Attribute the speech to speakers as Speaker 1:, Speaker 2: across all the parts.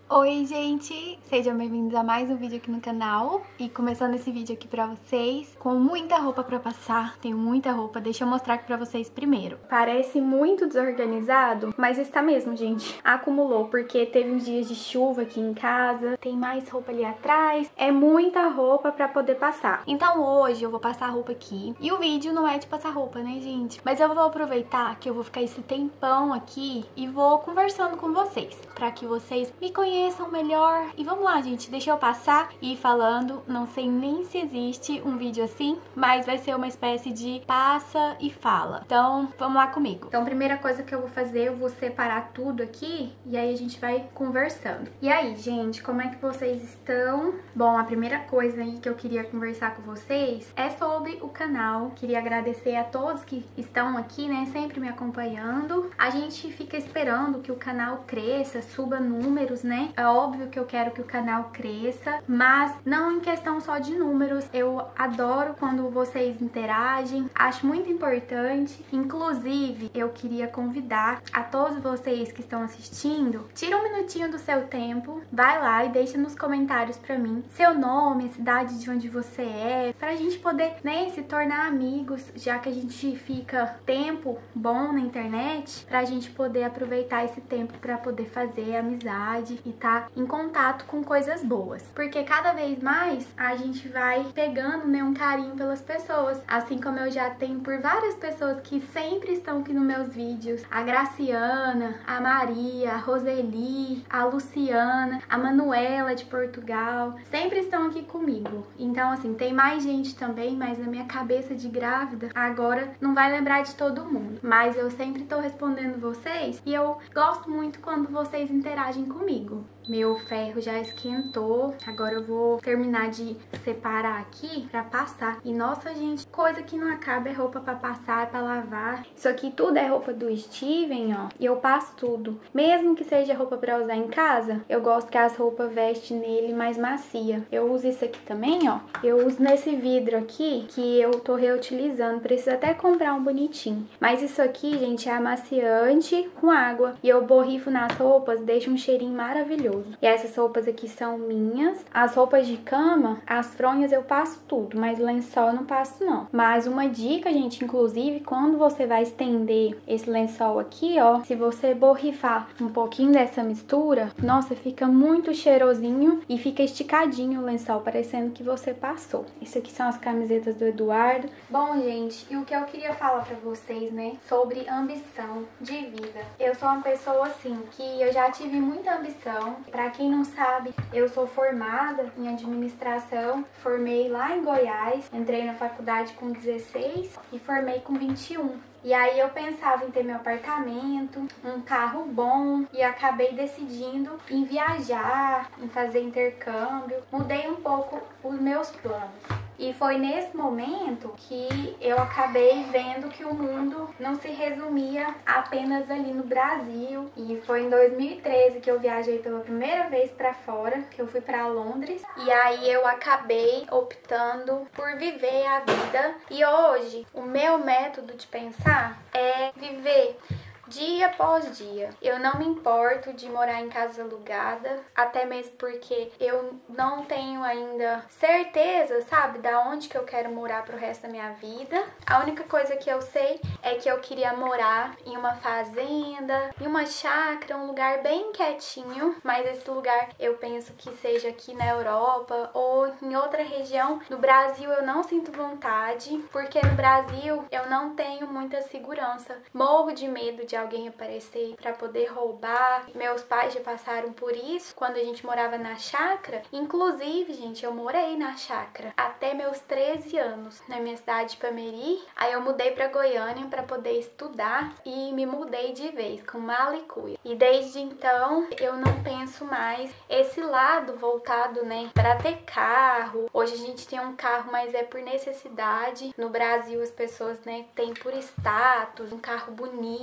Speaker 1: Oi, gente! Sejam bem-vindos a mais um vídeo aqui no canal. E começando esse vídeo aqui pra vocês, com muita roupa pra passar, tenho muita roupa, deixa eu mostrar aqui pra vocês primeiro. Parece muito desorganizado, mas está mesmo, gente. Acumulou, porque teve uns dias de chuva aqui em casa, tem mais roupa ali atrás, é muita roupa pra poder passar. Então hoje eu vou passar a roupa aqui, e o vídeo não é de passar roupa, né, gente? Mas eu vou aproveitar que eu vou ficar esse tempão aqui e vou conversando com vocês, pra que vocês me conheçam melhor. E vamos lá, gente, deixa eu passar e ir falando. Não sei nem se existe um vídeo assim, mas vai ser uma espécie de passa e fala. Então, vamos lá comigo. Então, primeira coisa que eu vou fazer, eu vou separar tudo aqui e aí a gente vai conversando. E aí, gente, como é que vocês estão? Bom, a primeira coisa aí que eu queria conversar com vocês é sobre o canal. Queria agradecer a todos que estão aqui, né, sempre me acompanhando. A gente fica esperando que o canal cresça, suba números, né? É óbvio que eu quero que o canal cresça, mas não em questão só de números. Eu adoro quando vocês interagem, acho muito importante. Inclusive, eu queria convidar a todos vocês que estão assistindo, tira um minutinho do seu tempo, vai lá e deixa nos comentários pra mim seu nome, a cidade de onde você é, pra gente poder, né, se tornar amigos, já que a gente fica tempo bom na internet, pra gente poder aproveitar esse tempo pra poder fazer amizade e tá em contato com coisas boas. Porque cada vez mais a gente vai pegando, né, um carinho pelas pessoas. Assim como eu já tenho por várias pessoas que sempre estão aqui nos meus vídeos. A Graciana, a Maria, a Roseli, a Luciana, a Manuela de Portugal. Sempre estão aqui comigo. Então, assim, tem mais gente também, mas na minha cabeça de grávida, agora não vai lembrar de todo mundo. Mas eu sempre tô respondendo vocês e eu gosto muito quando vocês interagem comigo. Meu ferro já esquentou, agora eu vou terminar de separar aqui pra passar. E nossa, gente, coisa que não acaba é roupa pra passar, pra lavar. Isso aqui tudo é roupa do Steven, ó, e eu passo tudo. Mesmo que seja roupa pra usar em casa, eu gosto que as roupas vestem nele mais macia. Eu uso isso aqui também, ó, eu uso nesse vidro aqui, que eu tô reutilizando, preciso até comprar um bonitinho. Mas isso aqui, gente, é amaciante com água, e eu borrifo nas roupas, deixa um cheirinho maravilhoso. E essas roupas aqui são minhas. As roupas de cama, as fronhas eu passo tudo, mas lençol eu não passo não. Mas uma dica, gente, inclusive, quando você vai estender esse lençol aqui, ó, se você borrifar um pouquinho dessa mistura, nossa, fica muito cheirosinho e fica esticadinho o lençol, parecendo que você passou. Isso aqui são as camisetas do Eduardo. Bom, gente, e o que eu queria falar pra vocês, né, sobre ambição de vida. Eu sou uma pessoa, assim, que eu já tive muita ambição. Pra quem não sabe, eu sou formada em administração, formei lá em Goiás, entrei na faculdade com 16 e formei com 21. E aí eu pensava em ter meu apartamento, um carro bom, e acabei decidindo em viajar, em fazer intercâmbio. Mudei um pouco os meus planos. E foi nesse momento que eu acabei vendo que o mundo não se resumia apenas ali no Brasil. E foi em 2013 que eu viajei pela primeira vez pra fora, que eu fui pra Londres. E aí eu acabei optando por viver a vida. E hoje, o meu método de pensar é viver dia após dia. Eu não me importo de morar em casa alugada, até mesmo porque eu não tenho ainda certeza, sabe, da onde que eu quero morar pro resto da minha vida. A única coisa que eu sei é que eu queria morar em uma fazenda, em uma chácara, um lugar bem quietinho, mas esse lugar eu penso que seja aqui na Europa ou em outra região. No Brasil eu não sinto vontade, porque no Brasil eu não tenho muita segurança. Morro de medo de alguém aparecer para poder roubar. Meus pais já passaram por isso quando a gente morava na chácara. Inclusive, gente, eu morei na chácara até meus 13 anos, na minha cidade de Pameri. Aí eu mudei para Goiânia para poder estudar e me mudei de vez, com mala e cuia. E desde então eu não penso mais esse lado voltado, né, para ter carro. Hoje a gente tem um carro, mas é por necessidade. No Brasil as pessoas, né, têm por status, um carro bonito,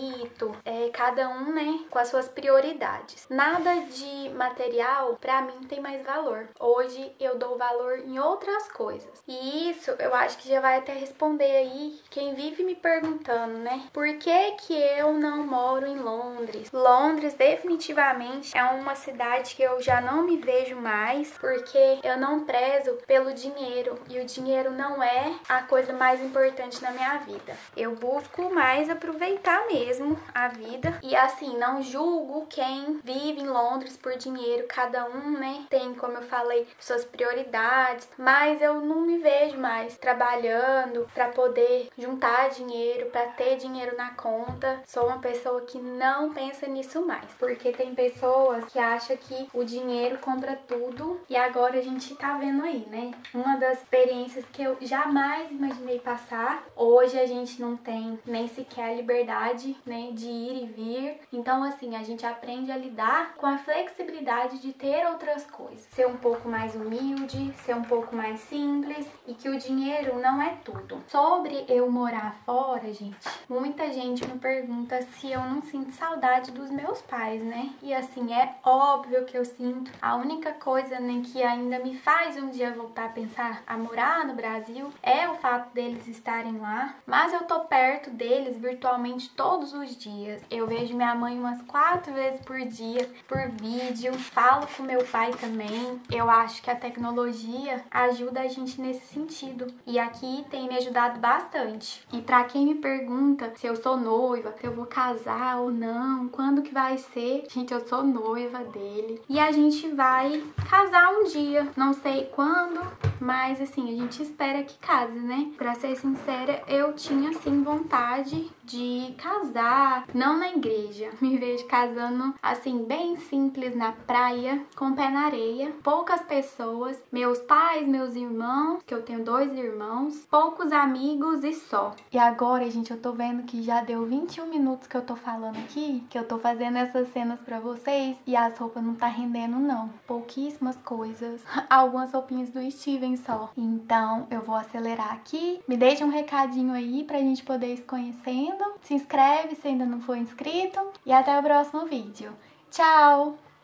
Speaker 1: gosto, cada um, né, com as suas prioridades. Nada de material, pra mim, tem mais valor. Hoje eu dou valor em outras coisas. E isso eu acho que já vai até responder aí quem vive me perguntando, né? Por que que eu não moro em Londres? Londres definitivamente é uma cidade que eu já não me vejo mais, porque eu não prezo pelo dinheiro. E o dinheiro não é a coisa mais importante na minha vida. Eu busco mais aproveitar mesmo a vida. E assim, não julgo quem vive em Londres por dinheiro. Cada um, né, tem, como eu falei, suas prioridades. Mas eu não me vejo mais trabalhando para poder juntar dinheiro, para ter dinheiro na conta. Sou uma pessoa que não pensa nisso mais. Porque tem pessoas que acham que o dinheiro compra tudo. E agora a gente tá vendo aí, né? Uma das experiências que eu jamais imaginei passar. Hoje a gente não tem nem sequer a liberdade, né, de ir e vir. Então, assim, a gente aprende a lidar com a flexibilidade de ter outras coisas. Ser um pouco mais humilde, ser um pouco mais simples e que o dinheiro não é tudo. Sobre eu morar fora, gente, muita gente me pergunta se eu não sinto saudade dos meus pais, né? E assim, é óbvio que eu sinto. A única coisa, né, que ainda me faz um dia voltar a pensar a morar no Brasil é o fato deles estarem lá. Mas eu tô perto deles virtualmente todos os dias. Eu vejo minha mãe umas 4 vezes por dia, por vídeo. Falo com meu pai também. Eu acho que a tecnologia ajuda a gente nesse sentido. E aqui tem me ajudado bastante. E pra quem me pergunta se eu sou noiva, se eu vou casar ou não, quando que vai ser? Gente, eu sou noiva dele. E a gente vai casar um dia. Não sei quando, mas assim, a gente espera que case, né? Pra ser sincera, eu tinha sim vontade de casar, não na igreja. Me vejo casando assim, bem simples, na praia, com o pé na areia, poucas pessoas, meus pais, meus irmãos, que eu tenho 2 irmãos, poucos amigos e só. E agora, gente, eu tô vendo que já deu 21 minutos que eu tô falando aqui, que eu tô fazendo essas cenas pra vocês e as roupas não tá rendendo não. Pouquíssimas coisas, algumas roupinhas do Steven só. Então, eu vou acelerar aqui. Me deixa um recadinho aí pra gente poder ir se conhecendo. Se inscreve se ainda não for inscrito. E até o próximo vídeo. Tchau!